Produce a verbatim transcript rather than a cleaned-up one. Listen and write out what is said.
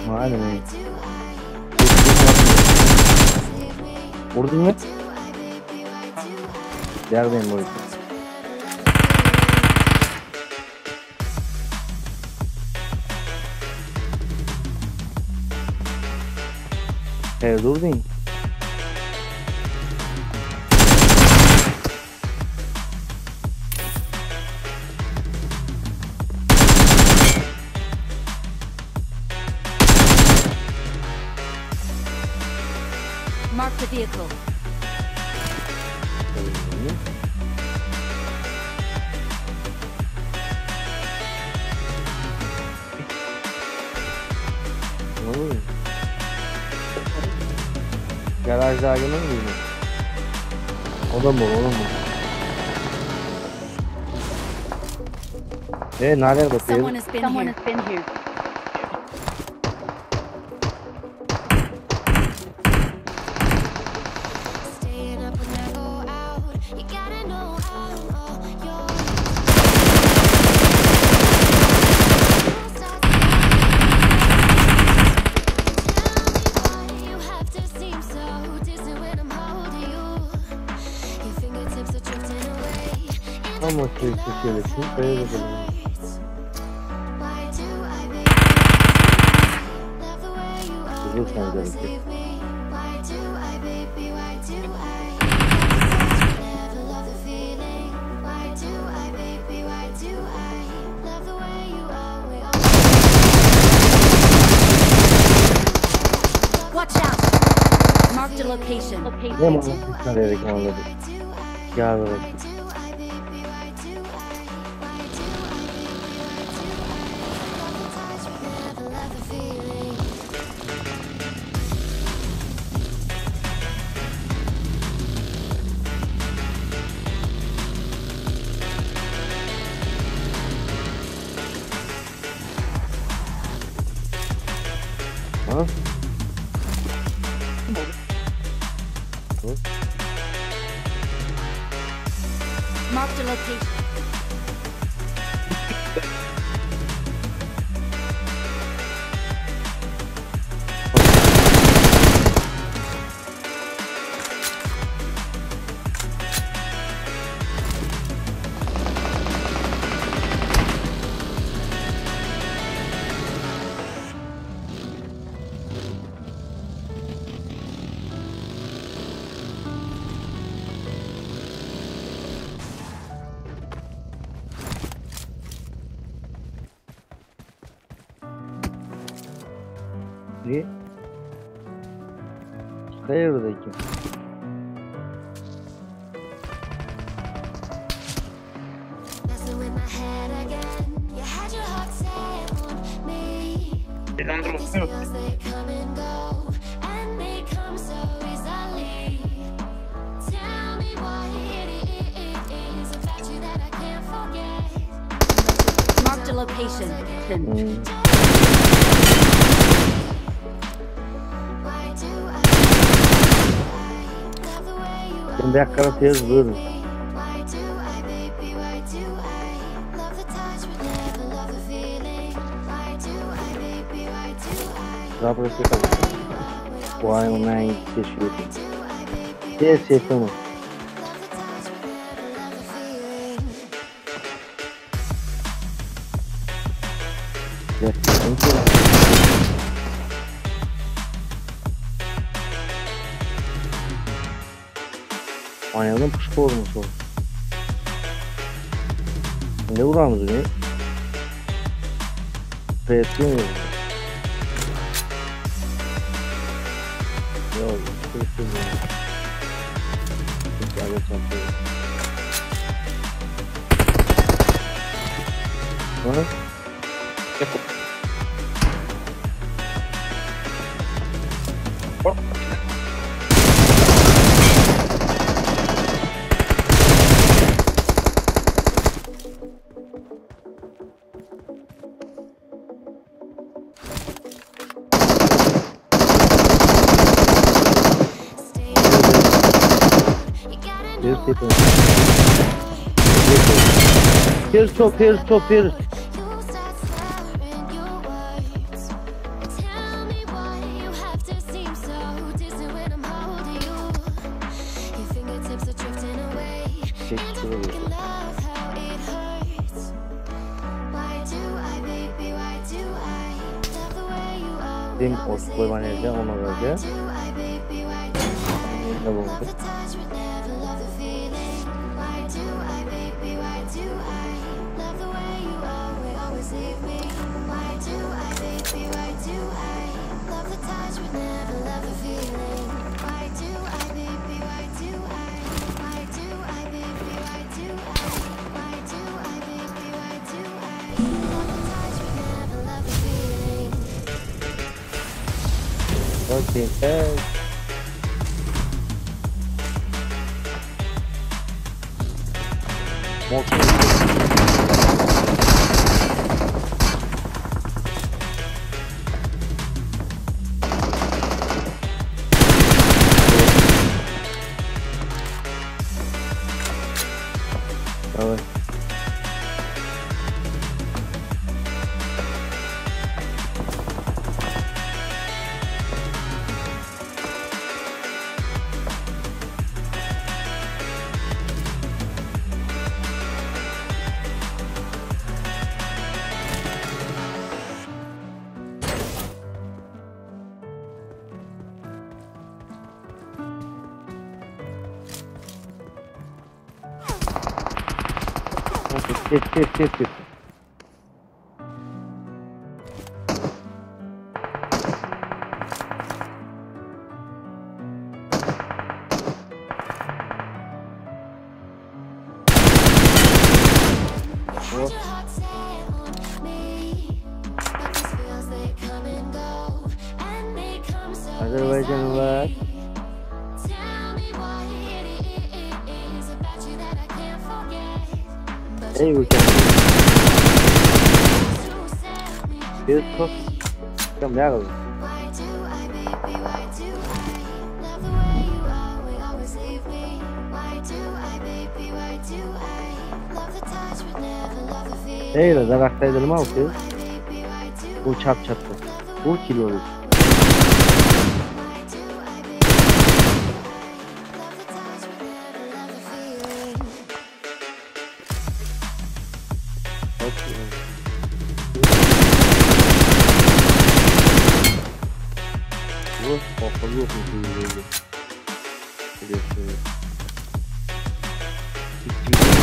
Aynen. Vurdun mu? Yerdeyim bu yüzden. Evet durdun. Mark the vehicle. Olur. Garajda ayrılır mı? O da mı? O da mı? Ee, nereye bakıyor? Someone has been Someone here. Has been here. Ama şey söylesin, böyle bakalım. Dur sen gerekir. Watch out! Mark the location. Ne mi anladık? Anladık. Gel bırak. Huh? Huh? Mark the location. Ne? Hayırdaki. Mark the location. Hmm. Şimdi yakara tez buyurun. Zabrası kalın. Bu ay ondan geçiyor. Tez şey tamam. Oynayalım puşku olmuş o. Ne vuramız ne? Preyetliyor mu? Yok, preyetliyor mu? Çok adet yapıyor. Ha? Yapalım. Here's people. Here's top, here's top, here's. Tim ospoi manager onoraga. Ne oldu? Okay, thanks. Давай. Tep tep tep tep. Azerbaycan var. Hey ülke. Bir kok. Kam ya kaldı. Hey la daraktaydım ama ki. Bu çap çaptı. Bu kilo. Bu kapalı yok mu bu böyle?